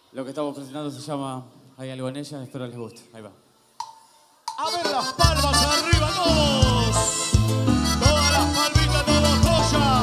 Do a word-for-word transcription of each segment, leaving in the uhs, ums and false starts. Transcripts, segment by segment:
Lo que estamos presentando se llama Hay algo en ella, espero les guste. Ahí va. A ver las palmas arriba todos. Todas las palmitas, todos joya.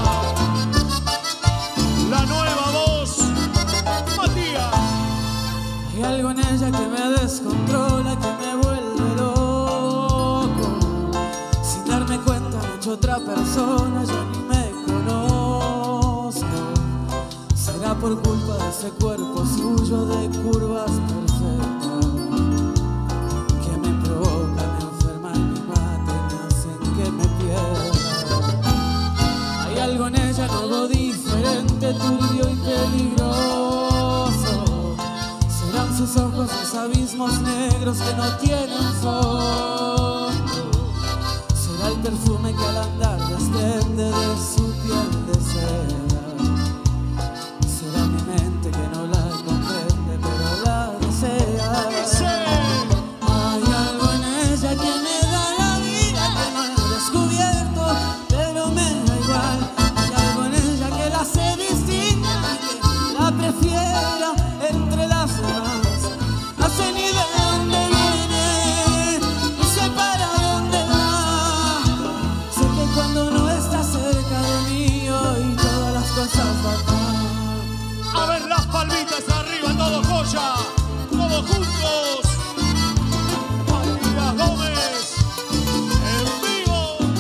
La nueva voz, Matías. Hay algo en ella que me descontrola, que me vuelve loco. Sin darme cuenta me he hecho otra persona, ya ni me conozco. Será por culpa de ese cuerpo suyo de curvas perfectas que me provoca, me enferma y me mata y me hacen que me pierda. Hay algo en ella nuevo, diferente, turbio y peligroso. Serán sus ojos, sus abismos negros que no tienen fondo. Será el perfume que al andar desprende de su piel de seda. Será mi mente que no la comprende, pero la desea. Hay algo en ella que me da la vida, que no he descubierto, pero me da igual. Hay algo en ella que la hace distinta, que la prefiera entre las demás. No sé ni de dónde viene, ni sé para dónde va. Sé que cuando no está cerca de mí, hoy todas las cosas van mal. A ver las palmitas arriba, todos joya. Todos juntos. Matías Gómez, en vivo.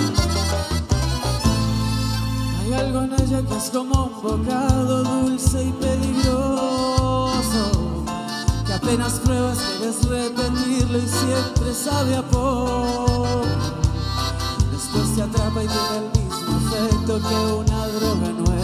Hay algo en ella que es como un bocado dulce y peligroso, que apenas pruebas quieres repetirlo y siempre sabe a poco. Después te atrapa y tiene el mismo efecto que una droga nueva.